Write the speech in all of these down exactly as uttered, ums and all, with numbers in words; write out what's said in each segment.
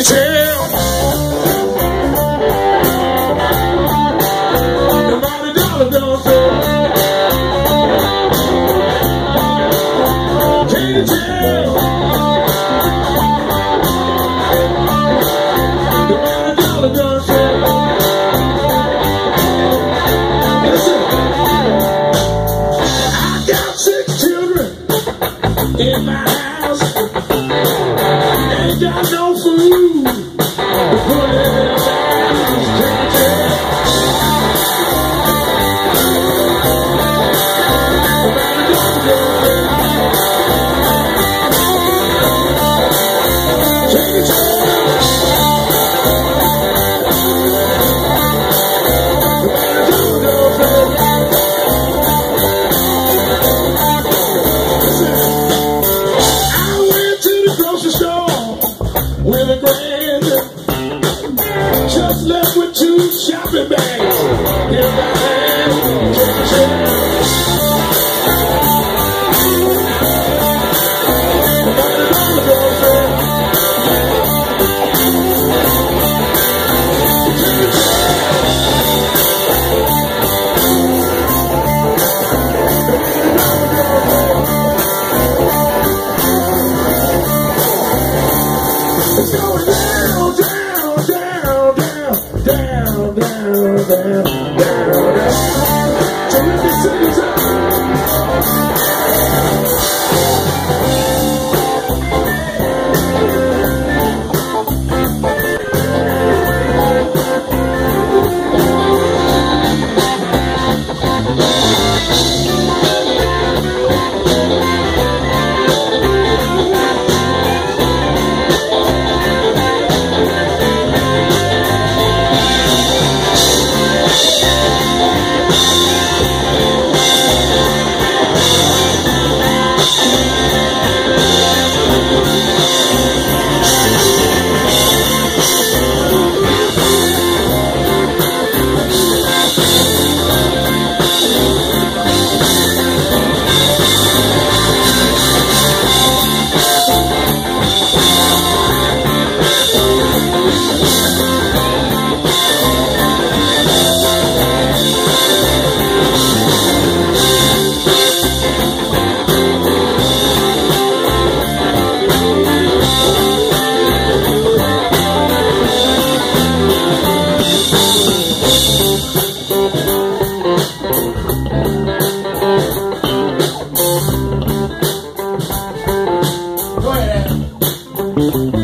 tell? Nobody dollar don't say. Can you tell? Nobody dollar don't say. Listen, I got six children in my house. Ain't got no food to put in their mouths. Can you tell? Nobody don't say. Can you tell? Nobody don't say. Listen, I went to the grocery store with a grand, just left with two shopping bags in my hand. Can you tell? Nobody don't say. Can you tell? It's going down, down, down, down, down, down, down, down, down. So let me sing it out. Go ahead.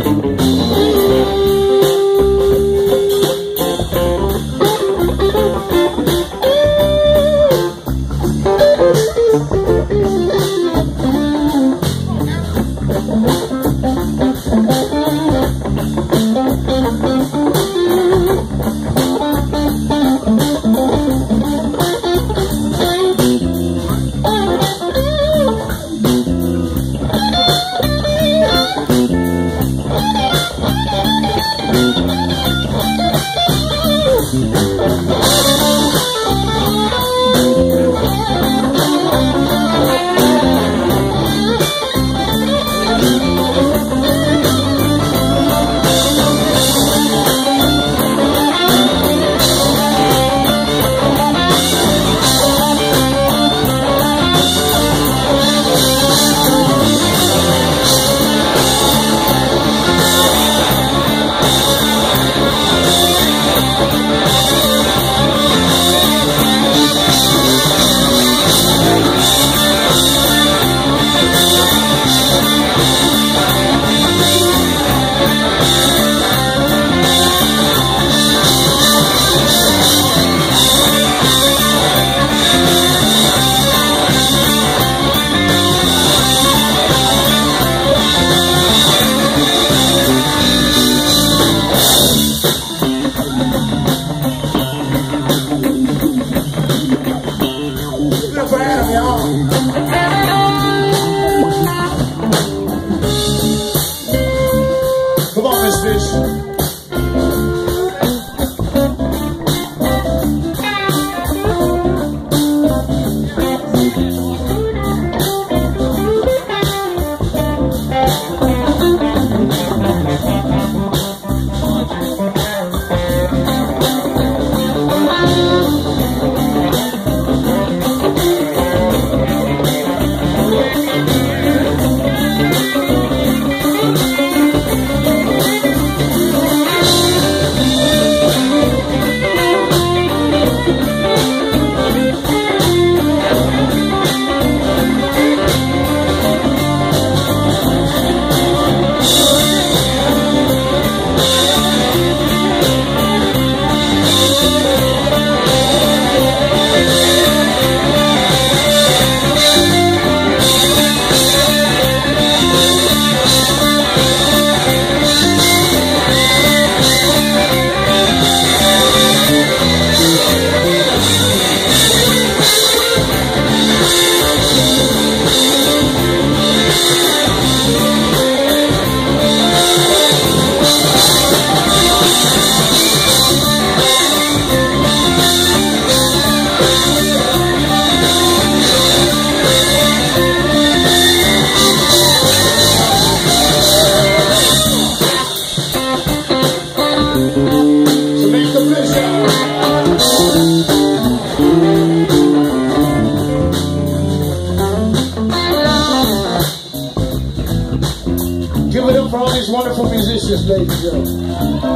Give it up for all these wonderful musicians, ladies and gentlemen.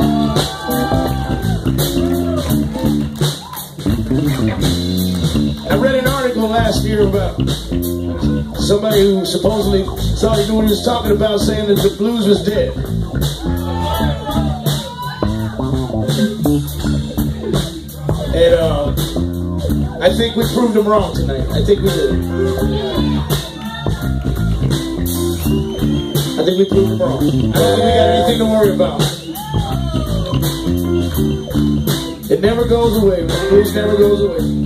I read an article last year about somebody who supposedly thought he knew what he was talking about, saying that the blues was dead. And uh, I think we proved him wrong tonight. I think we did. I think we proved him wrong. I don't think we got anything to worry about. It never goes away. The blues never goes away.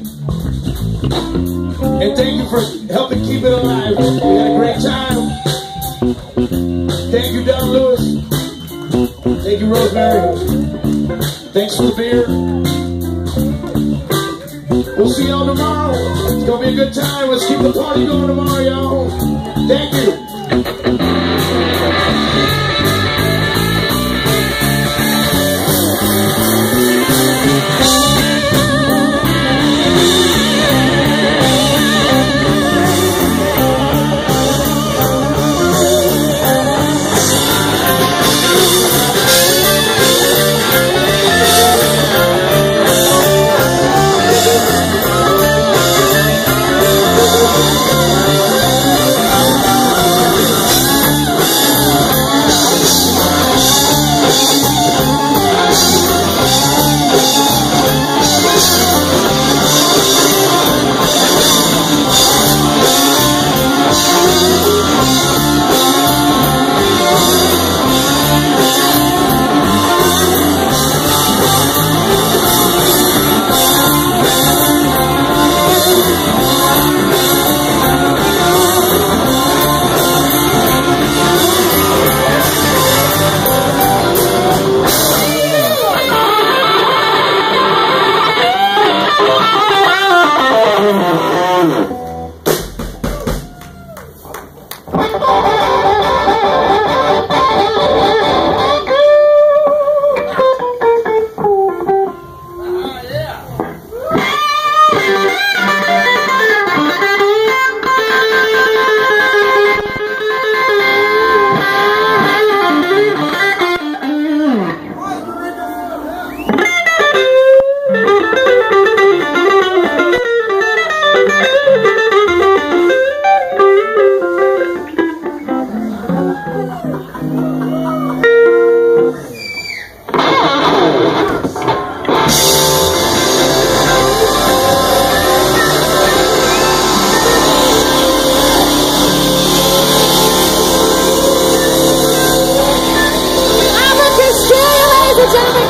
And thank you for helping keep it alive. We had a great time. Thank you, Don Lewis. Thank you, Rosemary. Thanks for the beer. We'll see y'all tomorrow. It's gonna be a good time. Let's keep the party going tomorrow, y'all. Thank you. Gentlemen.